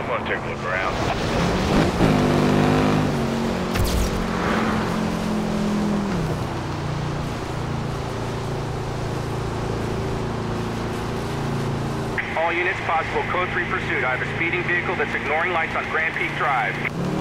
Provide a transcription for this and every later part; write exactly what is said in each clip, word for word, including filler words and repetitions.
want to take a look around. All units, possible code three pursuit. I have a speeding vehicle that's ignoring lights on Grand Peak Drive.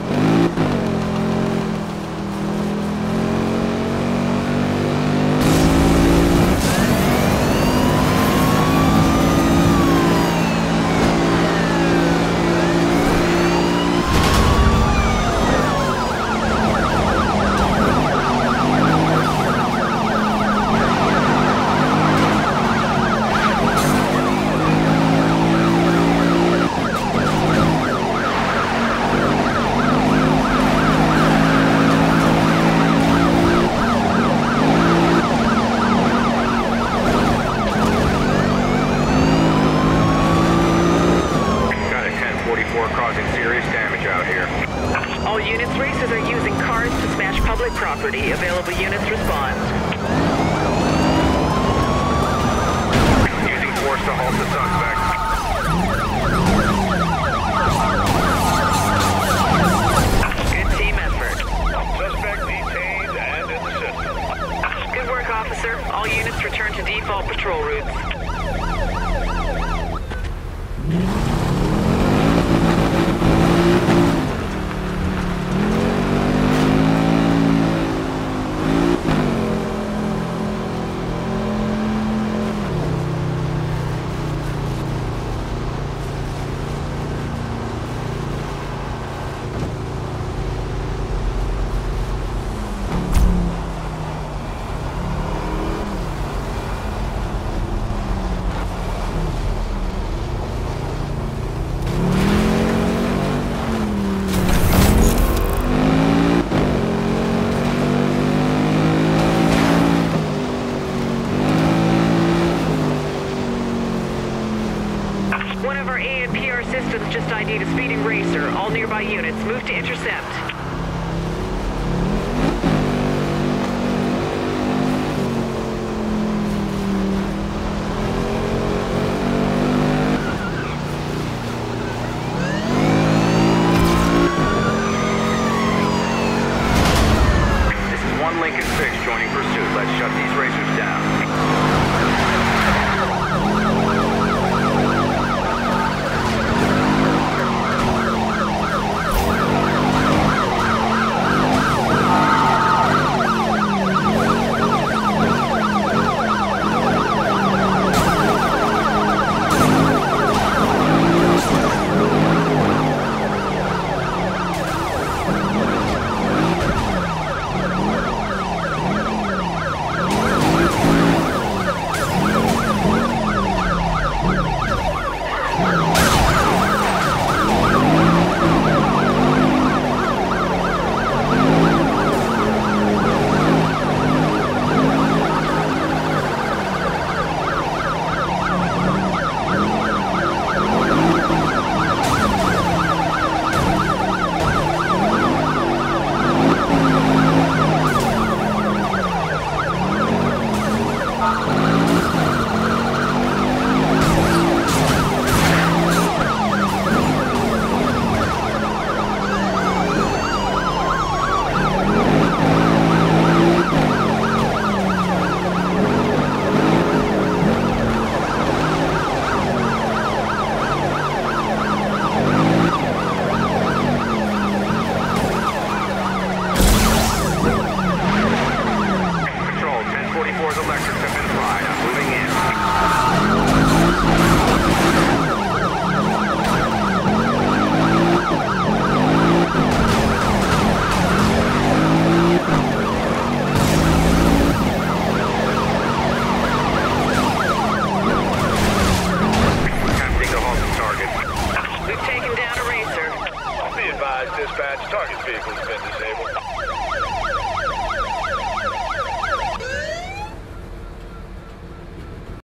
Causing serious damage out here. All units, racers are using cars to smash public property. Available units respond. Using force to halt the suspect. Good team effort. Suspect detained and in the system. Good work, officer. All units return to default patrol routes. One of our A and P R systems just I D'd a speeding racer. All nearby units, move to intercept. This is one Lincoln six joining pursuit. Let's shut these racers down. Dispatch, target vehicle's been disabled.